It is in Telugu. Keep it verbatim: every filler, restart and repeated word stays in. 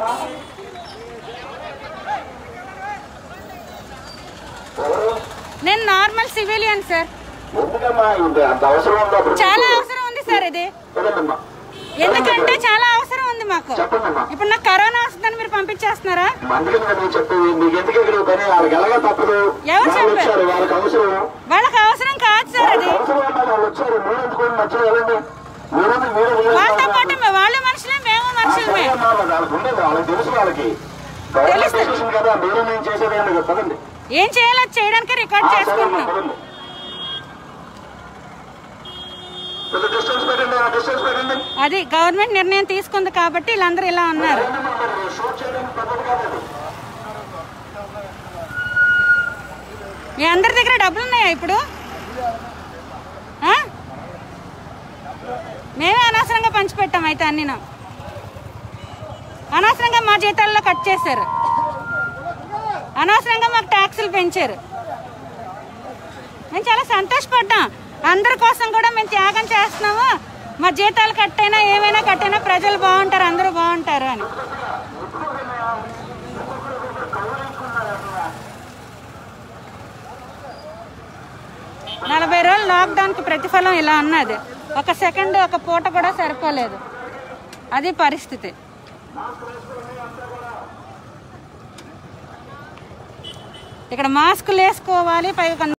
నేను నార్మల్ సివిలియన్ సార్. చాలా అవసరం ఉంది సార్ ఇది, ఎందుకంటే చాలా అవసరం ఉంది మాకు. ఇప్పుడు నాకు కరోనా వస్తుందని మీరు పంపించేస్తున్నారా? ఎవరు చెప్పారు? వాళ్ళకి అవసరం కాదు సార్ అది. వాళ్ళతో పాటు వాళ్ళు మనుషులే, మేము మనుషులమే. ఏం చేయాలో చేయడానికి రికార్డ్ చేసుకుంటున్నాం. అది గవర్నమెంట్ నిర్ణయం తీసుకుంది కాబట్టి వీళ్ళందరూ ఇలా ఉన్నారు. మీ అందరి దగ్గర డబ్బులు ఉన్నాయా ఇప్పుడు? మేమే అనవసరంగా పంచిపెట్టాం అయితే అన్ని. అనవసరంగా మా జీతాల్లో కట్ చేశారు, అనవసరంగా మాకు ట్యాక్సులు పెంచారు. మేము చాలా సంతోషపడ్డాం. అందరి కోసం కూడా మేము త్యాగం చేస్తున్నాము. మా జీతాలు కట్టైనా ఏమైనా కట్టైనా ప్రజలు బాగుంటారు, అందరూ బాగుంటారు అని. నలభై రోజులు లాక్డౌన్కి ప్రతిఫలం ఇలా ఉన్నది. ఒక సెకండ్ ఒక పూట కూడా సరిపోలేదు. అది పరిస్థితి. ఇక్కడ మాస్కులు వేసుకోవాలి, పైగా